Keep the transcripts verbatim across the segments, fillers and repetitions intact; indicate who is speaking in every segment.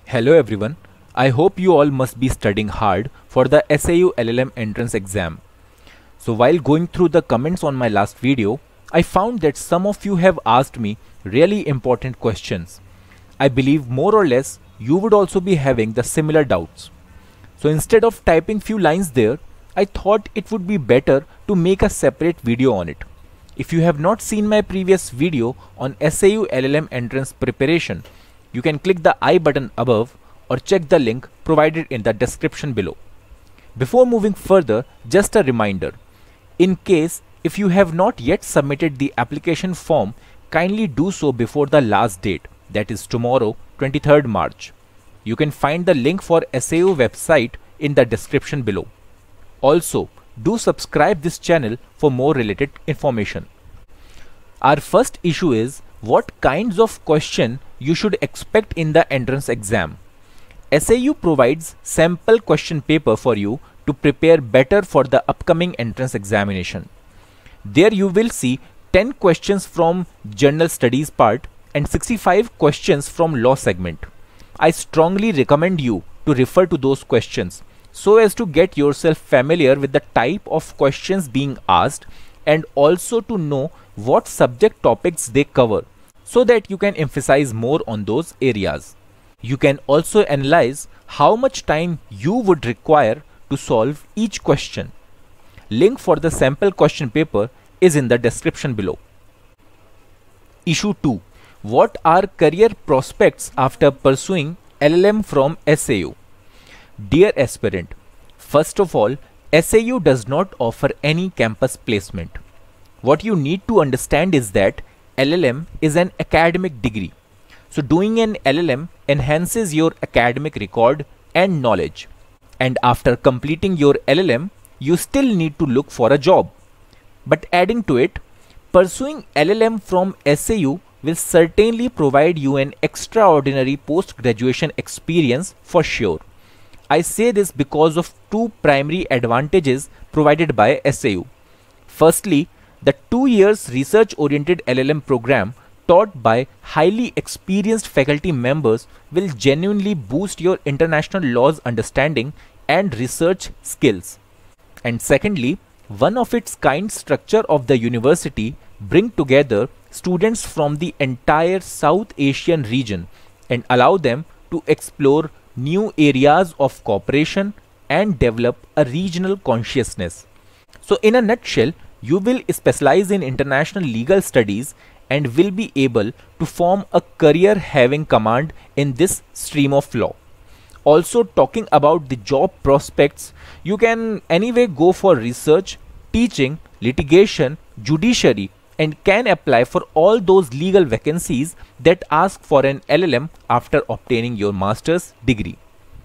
Speaker 1: Hello everyone, I hope you all must be studying hard for the S A U L L M entrance exam. So while going through the comments on my last video, I found that some of you have asked me really important questions. I believe more or less you would also be having the similar doubts. So instead of typing few lines there, I thought it would be better to make a separate video on it. If you have not seen my previous video on S A U L L M entrance preparation, you can click the I button above or check the link provided in the description below. Before moving further, just a reminder. In case if you have not yet submitted the application form, kindly do so before the last date, that is tomorrow, twenty-third March. You can find the link for S A U website in the description below. Also, do subscribe this channel for more related information. Our first issue is what kinds of question you should expect in the entrance exam. S A U provides sample question paper for you to prepare better for the upcoming entrance examination. There you will see ten questions from general studies part and sixty-five questions from law segment. I strongly recommend you to refer to those questions so as to get yourself familiar with the type of questions being asked and also to know what subject topics they cover, so that you can emphasize more on those areas. You can also analyze how much time you would require to solve each question. Link for the sample question paper is in the description below. Issue two. What are career prospects after pursuing L L M from S A U? Dear aspirant, first of all, S A U does not offer any campus placement. What you need to understand is that L L M is an academic degree. So doing an L L M enhances your academic record and knowledge. And after completing your L L M, you still need to look for a job. But adding to it, pursuing L L M from S A U will certainly provide you an extraordinary post-graduation experience for sure. I say this because of two primary advantages provided by S A U. Firstly, the two years research-oriented L L M program taught by highly experienced faculty members will genuinely boost your international laws understanding and research skills. And secondly, one of its kind structure of the university bring together students from the entire South Asian region and allow them to explore new areas of cooperation and develop a regional consciousness. So in a nutshell, you will specialize in international legal studies and will be able to form a career having command in this stream of law. Also, talking about the job prospects, you can anyway go for research, teaching, litigation, judiciary, and can apply for all those legal vacancies that ask for an L L M after obtaining your master's degree.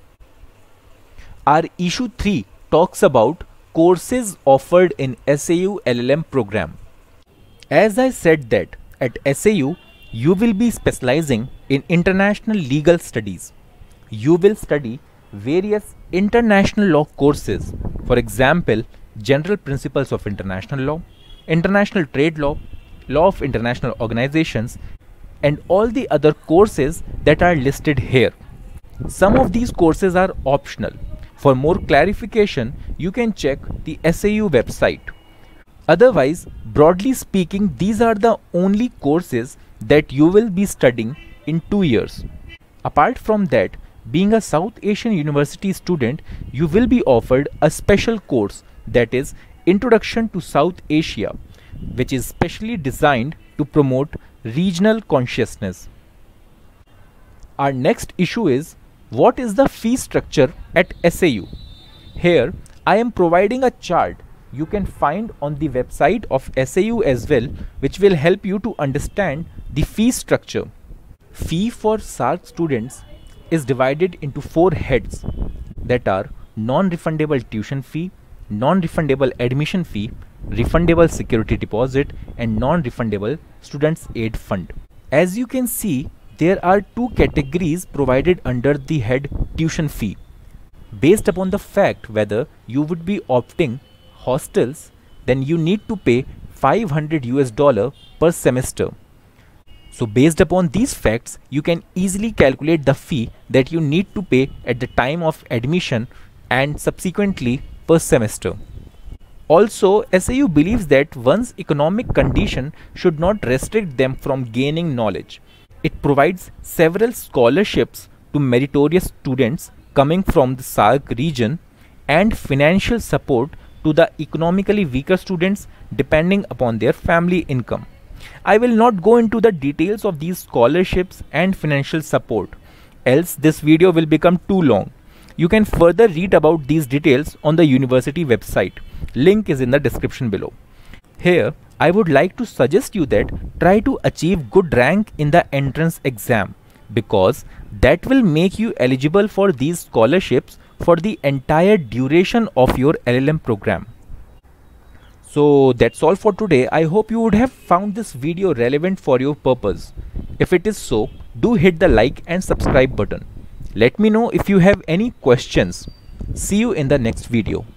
Speaker 1: Our issue three talks about courses offered in S A U L L M program. As I said that at S A U, you will be specializing in international legal studies. You will study various international law courses, for example, General Principles of International Law, International Trade Law, Law of International Organizations, and all the other courses that are listed here. Some of these courses are optional. For more clarification, you can check the S A U website. Otherwise, broadly speaking, these are the only courses that you will be studying in two years. Apart from that, being a South Asian university student, you will be offered a special course, that is Introduction to South Asia, which is specially designed to promote regional consciousness. Our next issue is, what is the fee structure at S A U? Here, I am providing a chart you can find on the website of S A U as well, which will help you to understand the fee structure. Fee for S A R C students is divided into four heads, that are non-refundable tuition fee, non-refundable admission fee, refundable security deposit, and non-refundable students aid fund. As you can see, there are two categories provided under the head tuition fee, based upon the fact whether you would be opting hostels, then you need to pay five hundred U S dollar per semester. So based upon these facts, you can easily calculate the fee that you need to pay at the time of admission and subsequently per semester. Also, S A U believes that one's economic condition should not restrict them from gaining knowledge. It provides several scholarships to meritorious students coming from the SAARC region and financial support to the economically weaker students depending upon their family income. I will not go into the details of these scholarships and financial support, else this video will become too long. You can further read about these details on the university website. Link is in the description below. Here, I would like to suggest you that try to achieve good rank in the entrance exam, because that will make you eligible for these scholarships for the entire duration of your L L M program. So that's all for today. I hope you would have found this video relevant for your purpose. If it is so, do hit the like and subscribe button. Let me know if you have any questions. See you in the next video.